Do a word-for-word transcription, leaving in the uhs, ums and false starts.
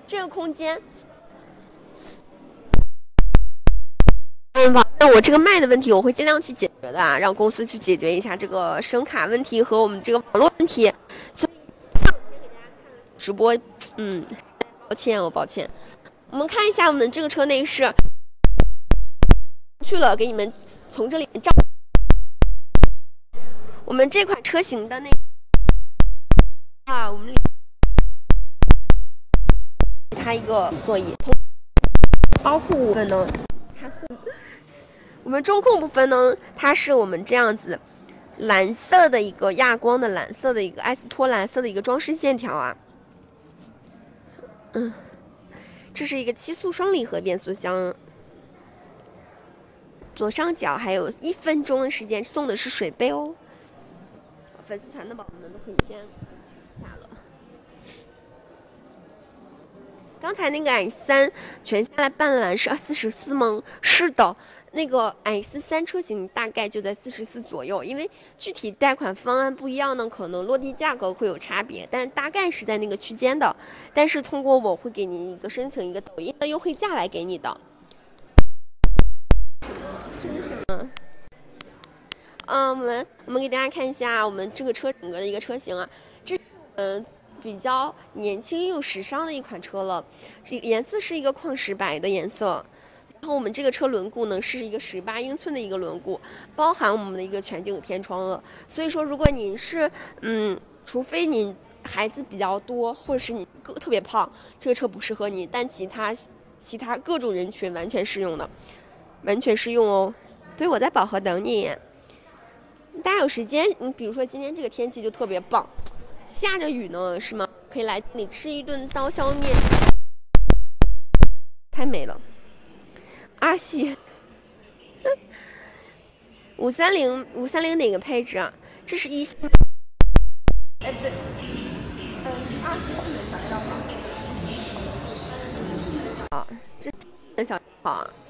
这个空间。嗯，那我这个卖的问题，我会尽量去解决的啊，让公司去解决一下这个声卡问题和我们这个网络问题。所以，直播，嗯，抱歉，我抱歉。我们看一下我们这个车内饰，去了，给你们从这里面照。我们这款车型的那啊，我们它一个座椅，包括部分呢，它我们中控部分呢，它是我们这样子蓝色的一个亚光的蓝色的一个艾斯托蓝色的一个装饰线条啊，嗯，这是一个七速双离合变速箱，左上角还有一分钟的时间，送的是水杯哦。粉丝团的宝宝们都可以先下了。刚才那个 X 三全下来办完是四十四吗？是的。那个 X 三车型大概就在四十四左右，因为具体贷款方案不一样呢，可能落地价格会有差别，但是大概是在那个区间的。但是通过我会给您一个申请一个抖音的优惠价来给你的。嗯，嗯，我们我们给大家看一下我们这个车整个的一个车型啊，这是嗯比较年轻又时尚的一款车了，这颜色是一个矿石白的颜色。然后我们这个车轮毂呢是一个十八英寸的一个轮毂，包含我们的一个全景天窗了。所以说，如果您是嗯，除非您孩子比较多，或者是你个特别胖，这个车不适合你。但其他其他各种人群完全适用的，完全适用哦。对，我在保和等你。大家有时间，你比如说今天这个天气就特别棒，下着雨呢，是吗？可以来这里吃一顿刀削面，太美了。二系五三零五三零哪个配置啊？这是一系，哎不对，嗯，是二十四的小轿跑。好，这是小轿跑啊。